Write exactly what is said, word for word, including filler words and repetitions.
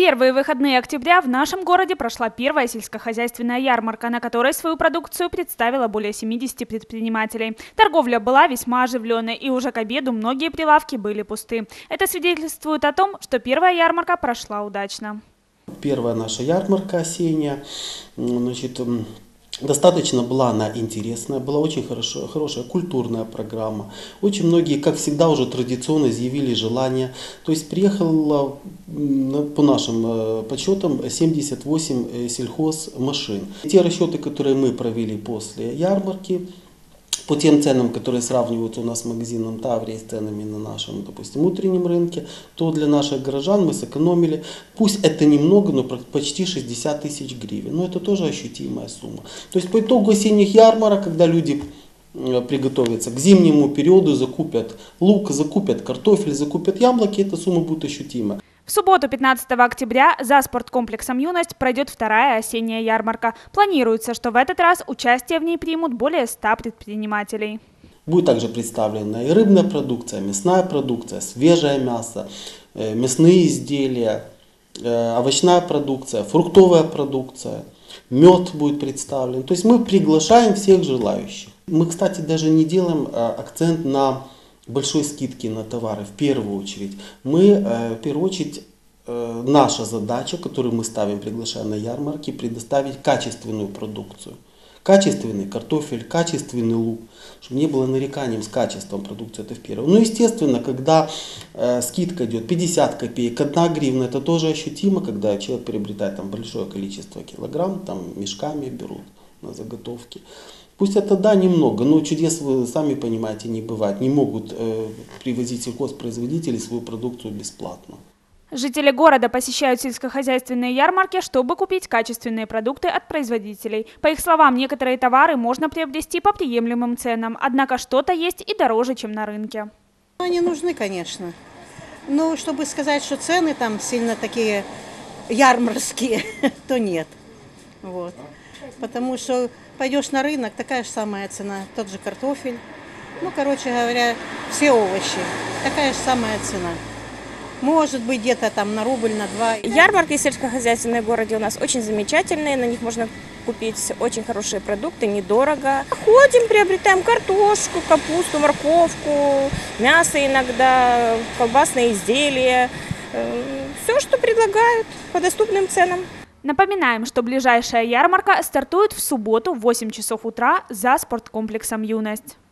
первые выходные октября в нашем городе прошла первая сельскохозяйственная ярмарка, на которой свою продукцию представило более семидесяти предпринимателей. Торговля была весьма оживленной, и уже к обеду многие прилавки были пусты. Это свидетельствует о том, что первая ярмарка прошла удачно. Первая наша ярмарка осенняя, значит, достаточно была она интересная, была очень хорошая, хорошая культурная программа. Очень многие, как всегда, уже традиционно изъявили желание. То есть приехало, по нашим подсчетам, семьдесят восемь сельхозмашин. Те расчеты, которые мы провели после ярмарки, по тем ценам, которые сравниваются у нас с магазином Таврия с ценами на нашем, допустим, утреннем рынке, то для наших горожан мы сэкономили, пусть это немного, но почти шестьдесят тысяч гривен. Но это тоже ощутимая сумма. То есть по итогу осенних ярмарок, когда люди приготовятся к зимнему периоду, закупят лук, закупят картофель, закупят яблоки, эта сумма будет ощутима. В субботу, пятнадцатого октября, за спорткомплексом «Юность» пройдет вторая осенняя ярмарка. Планируется, что в этот раз участие в ней примут более ста предпринимателей. Будет также представлена и рыбная продукция, мясная продукция, свежее мясо, мясные изделия, овощная продукция, фруктовая продукция, мед будет представлен. То есть мы приглашаем всех желающих. Мы, кстати, даже не делаем акцент на большой скидки на товары в первую очередь. Мы, в первую очередь, наша задача, которую мы ставим, приглашая на ярмарки, предоставить качественную продукцию. Качественный картофель, качественный лук, чтобы не было нареканием с качеством продукции, это в первую. Ну, естественно, когда э, скидка идет пятьдесят копеек, одна гривна, это тоже ощутимо, когда человек приобретает там большое количество килограмм, там мешками берут на заготовки. Пусть это, да, немного, но чудес, вы сами понимаете, не бывает. Не могут э, привозить сельхозпроизводители свою продукцию бесплатно. Жители города посещают сельскохозяйственные ярмарки, чтобы купить качественные продукты от производителей. По их словам, некоторые товары можно приобрести по приемлемым ценам, однако что-то есть и дороже, чем на рынке. Они нужны, конечно. Но чтобы сказать, что цены там сильно такие ярмарские, то нет. Вот. Потому что пойдешь на рынок, такая же самая цена, тот же картофель. Ну, короче говоря, все овощи, такая же самая цена. Может быть, где-то там на рубль, на два. Ярмарки сельскохозяйственные в городе у нас очень замечательные, на них можно купить очень хорошие продукты, недорого. Ходим, приобретаем картошку, капусту, морковку, мясо иногда, колбасные изделия. Все, что предлагают по доступным ценам. Напоминаем, что ближайшая ярмарка стартует в субботу в восемь часов утра за спорткомплексом «Юность».